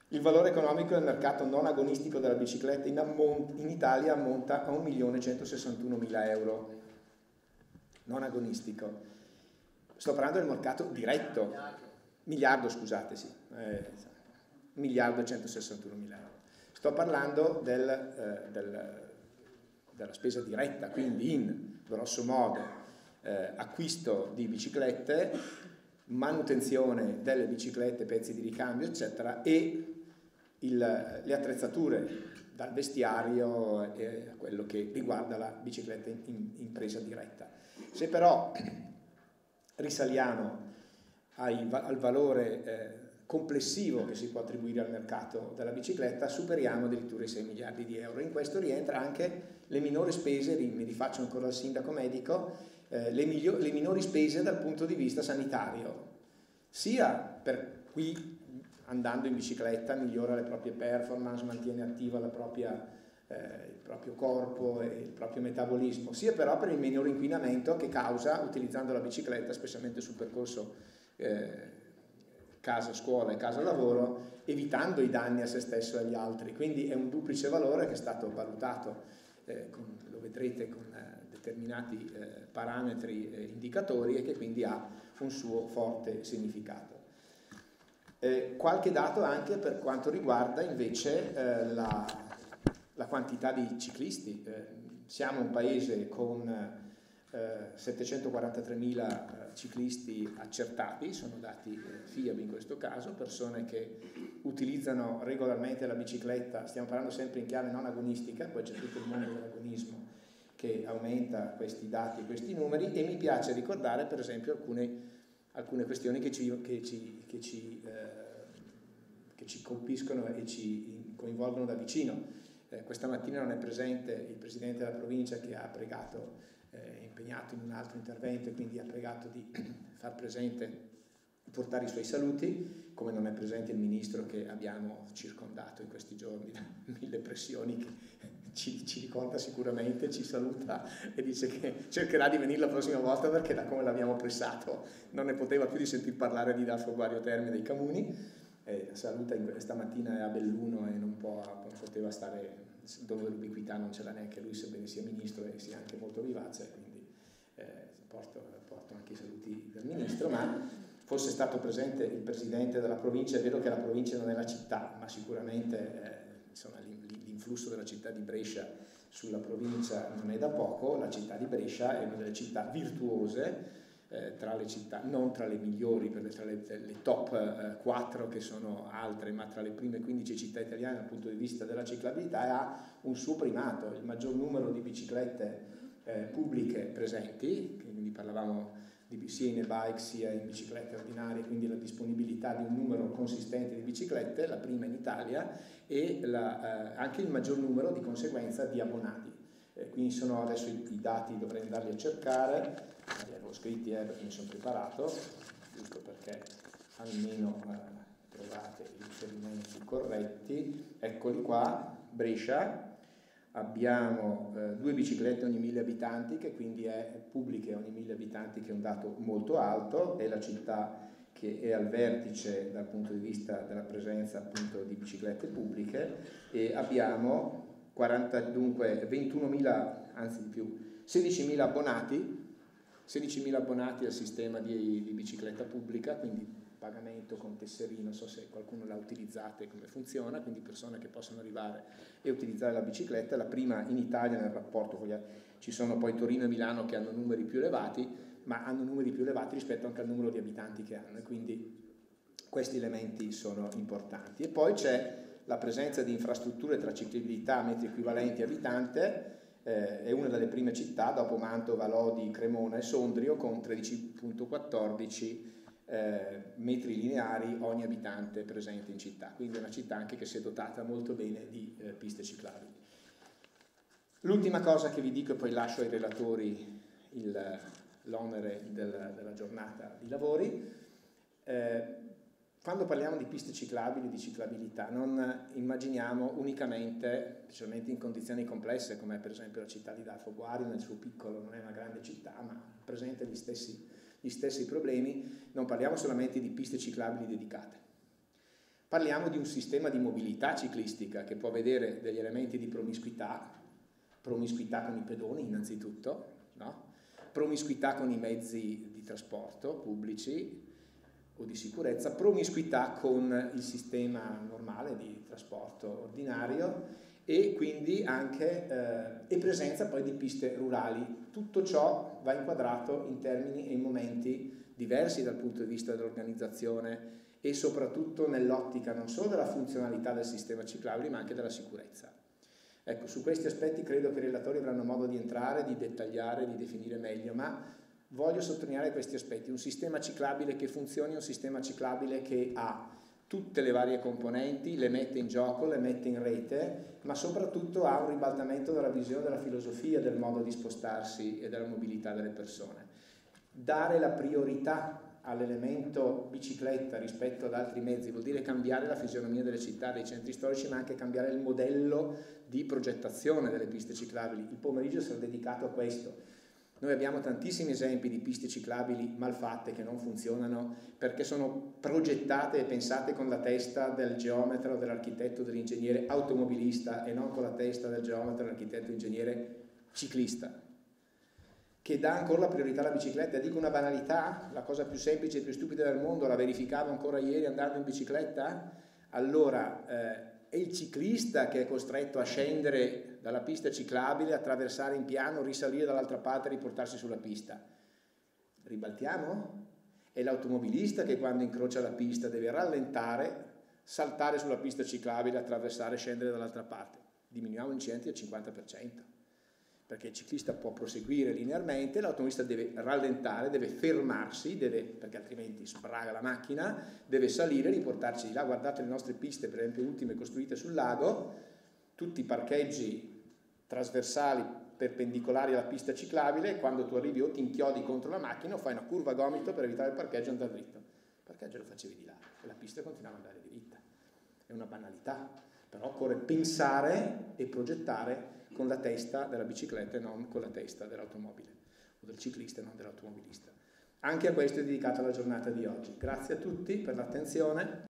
Il valore economico del mercato non agonistico della bicicletta in Italia ammonta a 1.161.000 euro. Non agonistico. Sto parlando del mercato diretto. Miliardo, scusate, sì. 1.161.000 euro. Sto parlando della spesa diretta, quindi in grosso modo acquisto di biciclette, manutenzione delle biciclette, pezzi di ricambio, eccetera, e le attrezzature dal vestiario a quello che riguarda la bicicletta in presa diretta. Se però risaliamo al valore complessivo che si può attribuire al mercato della bicicletta, superiamo addirittura i 6 miliardi di euro. In questo rientra anche le minori spese, mi rifaccio ancora al sindaco medico, le minori spese dal punto di vista sanitario, sia per chi andando in bicicletta migliora le proprie performance, mantiene attiva il proprio corpo e il proprio metabolismo, sia però per il minore inquinamento che causa utilizzando la bicicletta, specialmente sul percorso casa scuola e casa lavoro, evitando i danni a se stesso e agli altri. Quindi è un duplice valore che è stato valutato, lo vedrete con determinati parametri e indicatori, e che quindi ha un suo forte significato. Qualche dato anche per quanto riguarda invece la quantità di ciclisti. Siamo un paese con 743.000 ciclisti accertati, sono dati FIAB in questo caso, persone che utilizzano regolarmente la bicicletta. Stiamo parlando sempre in chiave non agonistica, poi c'è tutto il mondo dell'agonismo che aumenta questi dati e questi numeri, e mi piace ricordare per esempio alcune questioni che ci colpiscono e ci coinvolgono da vicino. Questa mattina non è presente il Presidente della provincia, che ha pregato, è impegnato in un altro intervento, e quindi ha pregato di far presente, portare i suoi saluti, come non è presente il Ministro, che abbiamo circondato in questi giorni da 1000 pressioni, che ci ricorda sicuramente, ci saluta e dice che cercherà di venire la prossima volta, perché da come l'abbiamo pressato non ne poteva più di sentir parlare di Dalfo Guario Terme dei Camuni. Saluta stamattina è a Belluno e non poteva stare dove l'ubiquità non ce l'ha neanche lui, sebbene sia ministro e sia anche molto vivace, quindi porto anche i saluti del ministro. Ma fosse stato presente il presidente della provincia, è vero che la provincia non è la città, ma sicuramente insomma, l'influsso della città di Brescia sulla provincia non è da poco. La città di Brescia è una delle città virtuose, tra le città, non tra le migliori, tra le top 4 che sono altre, ma tra le prime 15 città italiane dal punto di vista della ciclabilità, e ha un suo primato, il maggior numero di biciclette pubbliche presenti, quindi parlavamo sia in e-bike sia in biciclette ordinarie, quindi la disponibilità di un numero consistente di biciclette, la prima in Italia, e anche il maggior numero di conseguenza di abbonati. Quindi sono adesso i dati, dovrei andarli a cercare, li avevo scritti perché mi sono preparato, giusto perché almeno trovate i riferimenti corretti. Eccoli qua. Brescia, abbiamo 2 biciclette ogni 1000 abitanti, che quindi è pubbliche ogni 1000 abitanti, che è un dato molto alto, è la città che è al vertice dal punto di vista della presenza appunto di biciclette pubbliche, e abbiamo 21.000, anzi di più, 16.000 abbonati al sistema di bicicletta pubblica, quindi pagamento con tesserino, non so se qualcuno l'ha utilizzato e come funziona, quindi persone che possono arrivare e utilizzare la bicicletta, la prima in Italia nel rapporto con ci sono poi Torino e Milano che hanno numeri più elevati, ma hanno numeri più elevati rispetto anche al numero di abitanti che hanno, e quindi questi elementi sono importanti. E poi c'è la presenza di infrastrutture tra ciclabilità, metri equivalenti abitante, è una delle prime città dopo Mantova, Lodi, Cremona e Sondrio, con 13.14 metri lineari ogni abitante presente in città, quindi è una città anche che si è dotata molto bene di piste ciclabili. L'ultima cosa che vi dico, e poi lascio ai relatori l'onere della giornata di lavori. Quando parliamo di piste ciclabili, di ciclabilità, non immaginiamo unicamente, specialmente in condizioni complesse come per esempio la città di Dalfo Guario, nel suo piccolo, non è una grande città, ma presenta gli stessi problemi. Non parliamo solamente di piste ciclabili dedicate, Parliamo di un sistema di mobilità ciclistica che può vedere degli elementi di promiscuità con i pedoni innanzitutto, no? Promiscuità con i mezzi di trasporto pubblici o di sicurezza, promiscuità con il sistema normale di trasporto ordinario e quindi anche presenza poi di piste rurali. Tutto ciò va inquadrato in termini e in momenti diversi dal punto di vista dell'organizzazione e soprattutto nell'ottica non solo della funzionalità del sistema ciclabile ma anche della sicurezza. Ecco, su questi aspetti credo che i relatori avranno modo di entrare, di dettagliare, di definire meglio, ma voglio sottolineare questi aspetti. Un sistema ciclabile che funzioni, un sistema ciclabile che ha tutte le varie componenti, le mette in gioco, le mette in rete, ma soprattutto ha un ribaltamento della visione, della filosofia, del modo di spostarsi e della mobilità delle persone. Dare la priorità all'elemento bicicletta rispetto ad altri mezzi vuol dire cambiare la fisionomia delle città, dei centri storici, ma anche cambiare il modello di progettazione delle piste ciclabili. Il pomeriggio sarà dedicato a questo. Noi abbiamo tantissimi esempi di piste ciclabili mal fatte che non funzionano perché sono progettate e pensate con la testa del geometra o dell'architetto o dell'ingegnere automobilista e non con la testa del geometra, dell'architetto o ingegnere ciclista, che dà ancora la priorità alla bicicletta. Dico una banalità, la cosa più semplice e più stupida del mondo, la verificavo ancora ieri andando in bicicletta. Allora, è il ciclista che è costretto a scendere dalla pista ciclabile, attraversare in piano, risalire dall'altra parte e riportarsi sulla pista. Ribaltiamo? È l'automobilista che quando incrocia la pista deve rallentare, saltare sulla pista ciclabile, attraversare e scendere dall'altra parte. Diminuiamo gli incidenti al 50%, perché il ciclista può proseguire linearmente, l'automobilista deve rallentare, deve fermarsi, perché altrimenti sbraga la macchina, deve salire, riportarci di là. Guardate le nostre piste, per esempio ultime costruite sul lago, tutti i parcheggi trasversali perpendicolari alla pista ciclabile, quando tu arrivi o ti inchiodi contro la macchina o fai una curva a gomito per evitare il parcheggio e andare dritto. Il parcheggio lo facevi di là e la pista continuava ad andare diritta. È una banalità, però occorre pensare e progettare con la testa della bicicletta e non con la testa dell'automobile, o del ciclista e non dell'automobilista. Anche a questo è dedicata la giornata di oggi. Grazie a tutti per l'attenzione.